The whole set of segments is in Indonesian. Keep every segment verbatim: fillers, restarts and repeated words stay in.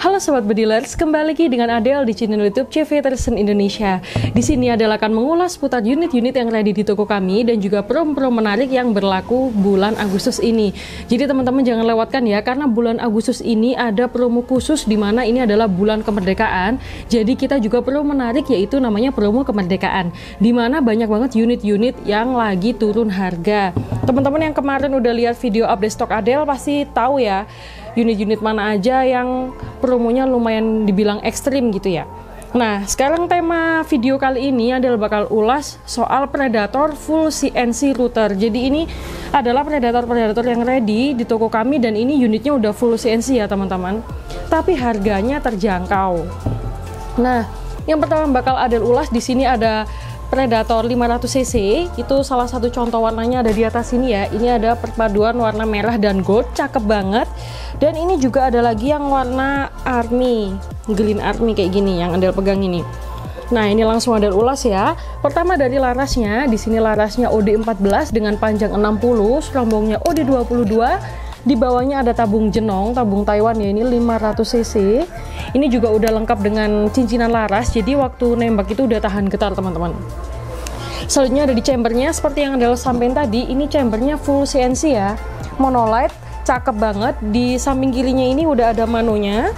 Halo Sobat Bedilers, kembali lagi dengan Adele di channel YouTube C V Tersen Indonesia. Di sini Adele akan mengulas putar unit-unit yang ready di toko kami dan juga promo-promo menarik yang berlaku bulan Agustus ini. Jadi teman-teman jangan lewatkan ya, karena bulan Agustus ini ada promo khusus di mana ini adalah bulan kemerdekaan. Jadi kita juga promo menarik yaitu namanya promo kemerdekaan, di mana banyak banget unit-unit yang lagi turun harga. Teman-teman yang kemarin udah lihat video update stok Adele pasti tahu ya unit-unit mana aja yang promonya lumayan dibilang ekstrim gitu ya. Nah, sekarang tema video kali ini adalah bakal ulas soal Predator full C N C router. Jadi ini adalah Predator-Predator yang ready di toko kami dan ini unitnya udah full C N C ya teman-teman. Tapi harganya terjangkau. Nah, yang pertama bakal Adele ulas di sini ada Predator lima ratus cc, itu salah satu contoh warnanya ada di atas sini ya. Ini ada perpaduan warna merah dan gold, cakep banget. Dan ini juga ada lagi yang warna army, green army kayak gini yang Adele pegang ini. Nah, ini langsung Adele ulas ya. Pertama dari larasnya, di sini larasnya O D empat belas dengan panjang enam puluh, serombongnya O D dua puluh dua. Di bawahnya ada tabung jenong, tabung Taiwan ya, ini lima ratus cc. Ini juga udah lengkap dengan cincinan laras, jadi waktu nembak itu udah tahan getar teman-teman. Selanjutnya ada di chambernya, seperti yang Adele sampaikan tadi, ini chambernya full C N C ya, monolight, cakep banget. Di samping kirinya ini udah ada manonya.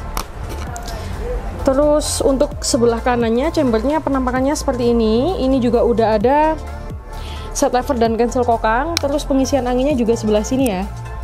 Terus untuk sebelah kanannya chambernya penampakannya seperti ini. Ini juga udah ada set lever dan cancel kokang. Terus pengisian anginnya juga sebelah sini ya.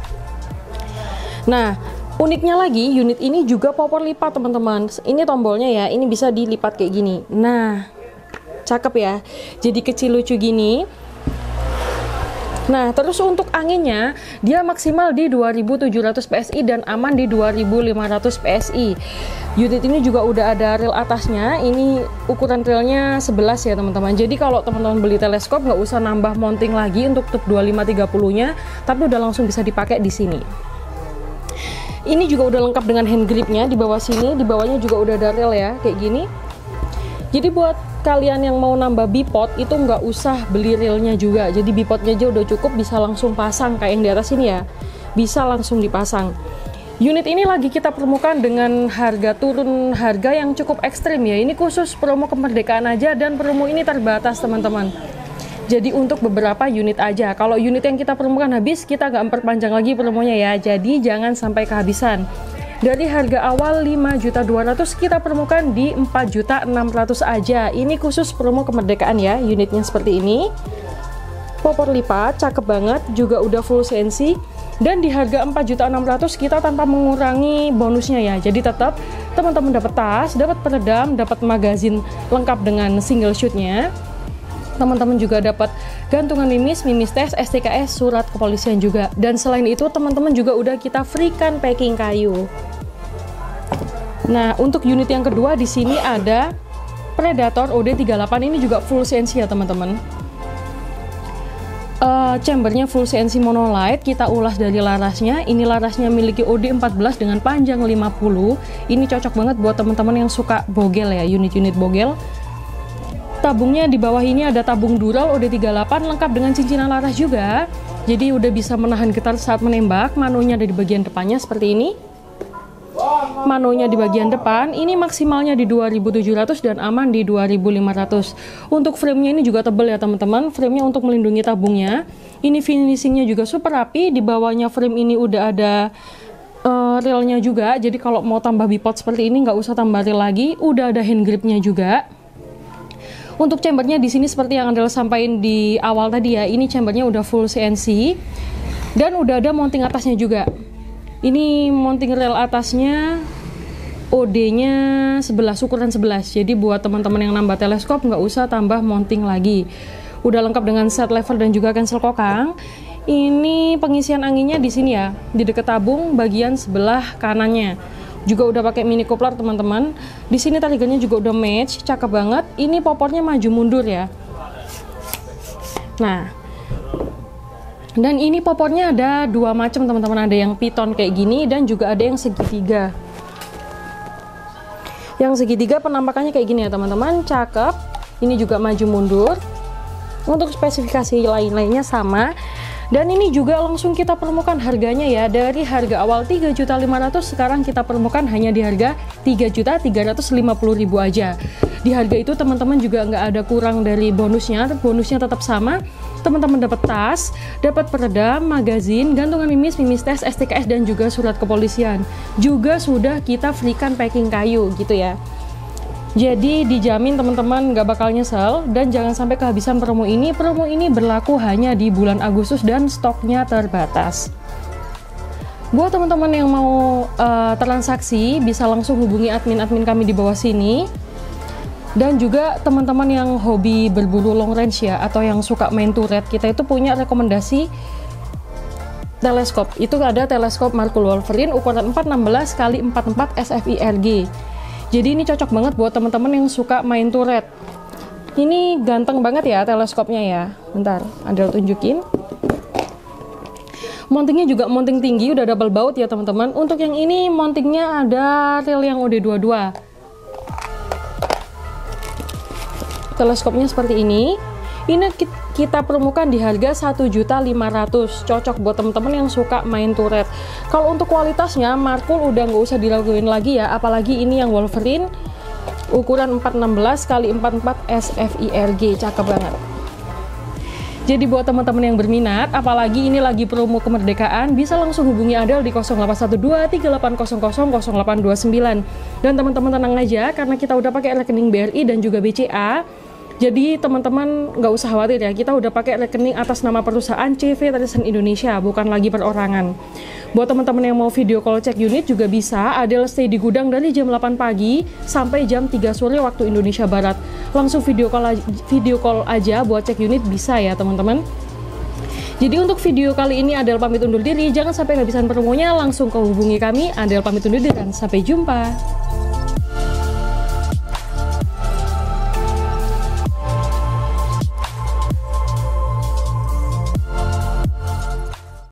Nah, uniknya lagi, unit ini juga power lipat teman-teman. Ini tombolnya ya, ini bisa dilipat kayak gini. Nah, cakep ya. Jadi kecil lucu gini. Nah, terus untuk anginnya, dia maksimal di dua ribu tujuh ratus P S I dan aman di dua ribu lima ratus P S I. Unit ini juga udah ada reel atasnya. Ini ukuran reelnya sebelas ya teman-teman. Jadi kalau teman-teman beli teleskop nggak usah nambah mounting lagi untuk tube dua puluh lima tiga puluh nya, tapi udah langsung bisa dipakai di sini. Ini juga udah lengkap dengan hand gripnya di bawah sini, di bawahnya juga udah ada reel ya, kayak gini. Jadi buat kalian yang mau nambah bipod itu nggak usah beli reelnya juga. Jadi bipodnya aja udah cukup, bisa langsung pasang kayak yang di atas ini ya. Bisa langsung dipasang. Unit ini lagi kita promokan dengan harga turun harga yang cukup ekstrim ya. Ini khusus promo kemerdekaan aja dan promo ini terbatas teman-teman. Jadi untuk beberapa unit aja. Kalau unit yang kita promokan habis, kita nggak memperpanjang lagi promonya ya. Jadi jangan sampai kehabisan. Dari harga awal lima juta dua ratus ribu kita promokan di empat juta enam ratus ribu aja. Ini khusus promo kemerdekaan ya. Unitnya seperti ini. Popor lipat, cakep banget. Juga udah full C N C. Dan di harga empat juta enam ratus ribu kita tanpa mengurangi bonusnya ya. Jadi tetap teman-teman dapat tas, dapat peredam, dapat magazin lengkap dengan single shootnya. Teman-teman juga dapat gantungan mimis, mimis tes, S T K S, surat kepolisian juga. Dan selain itu teman-teman juga udah kita freekan packing kayu. Nah, untuk unit yang kedua di sini ada Predator O D tiga puluh delapan, ini juga full C N C ya teman-teman. Uh, chambernya full C N C monolight, kita ulas dari larasnya. Ini larasnya miliki O D empat belas dengan panjang lima puluh. Ini cocok banget buat teman-teman yang suka bogel ya, unit-unit bogel. Tabungnya di bawah ini ada tabung dural O D tiga puluh delapan lengkap dengan cincinan laras juga. Jadi udah bisa menahan getar saat menembak. Manonya ada di bagian depannya seperti ini. Manonya di bagian depan. Ini maksimalnya di dua ribu tujuh ratus dan aman di dua ribu lima ratus. Untuk framenya ini juga tebal ya teman-teman. Framenya untuk melindungi tabungnya. Ini finishingnya juga super rapi. Di bawahnya frame ini udah ada uh, reelnya juga. Jadi kalau mau tambah bipod seperti ini nggak usah tambah reel lagi. Udah ada hand gripnya juga. Untuk chambernya di sini seperti yang Adele sampaikan di awal tadi ya, ini chambernya udah full C N C dan udah ada mounting atasnya juga. Ini mounting reel atasnya O D-nya sebelas, ukuran sebelas. Jadi buat teman-teman yang nambah teleskop nggak usah tambah mounting lagi. Udah lengkap dengan set lever dan juga cancel kokang. Ini pengisian anginnya di sini ya, di dekat tabung bagian sebelah kanannya. Juga udah pakai mini coupler teman-teman. Di sini taligannya juga udah match, cakep banget. Ini popornya maju mundur ya. Nah, dan ini popornya ada dua macam teman-teman. Ada yang piton kayak gini dan juga ada yang segitiga. Yang segitiga penampakannya kayak gini ya teman-teman, cakep. Ini juga maju mundur. Untuk spesifikasi lain-lainnya sama. Dan ini juga langsung kita permukan harganya ya, dari harga awal tiga juta lima ratus ribu sekarang kita permukan hanya di harga tiga juta tiga ratus lima puluh ribu aja. Di harga itu teman-teman juga nggak ada kurang dari bonusnya, bonusnya tetap sama. Teman-teman dapat tas, dapat peredam, magazin, gantungan mimis, mimis tes, S T K S, dan juga surat kepolisian. Juga sudah kita freekan packing kayu gitu ya. Jadi dijamin teman-teman nggak bakal nyesel, dan jangan sampai kehabisan promo ini. Promo ini berlaku hanya di bulan Agustus dan stoknya terbatas. Buat teman-teman yang mau uh, transaksi bisa langsung hubungi admin-admin kami di bawah sini. Dan juga teman-teman yang hobi berburu long range ya, atau yang suka main turret, kita itu punya rekomendasi teleskop. Itu ada teleskop Markul Wolverine ukuran empat enam belas kali empat empat S F I R G. Jadi ini cocok banget buat teman-teman yang suka main turret. Ini ganteng banget ya teleskopnya ya. Bentar, Adel tunjukin. Mountingnya juga mounting tinggi, udah double baut ya teman-teman. Untuk yang ini mountingnya ada reel yang O D dua puluh dua. Teleskopnya seperti ini. Ini kita permukan di harga satu juta lima ratus ribu. Cocok buat teman-teman yang suka main turret. Kalau untuk kualitasnya Markul udah nggak usah diraguin lagi ya, apalagi ini yang Wolverine ukuran empat enam belas kali empat empat S F I R G, cakep banget. Jadi buat teman-teman yang berminat, apalagi ini lagi promo kemerdekaan, bisa langsung hubungi Adel di nol delapan satu dua tiga delapan nol nol nol nol delapan dua sembilan. Dan teman-teman tenang aja, karena kita udah pakai rekening B R I dan juga B C A. Jadi teman-teman nggak usah khawatir ya, kita udah pakai rekening atas nama perusahaan C V Tradition Indonesia, bukan lagi perorangan. Buat teman-teman yang mau video call cek unit juga bisa, Adel stay di gudang dari jam delapan pagi sampai jam tiga sore waktu Indonesia Barat. Langsung video call, video call aja buat cek unit bisa ya teman-teman. Jadi untuk video kali ini Adel pamit undur diri, jangan sampai kehabisan promonya, langsung ke hubungi kami. Adel pamit undur diri dan sampai jumpa.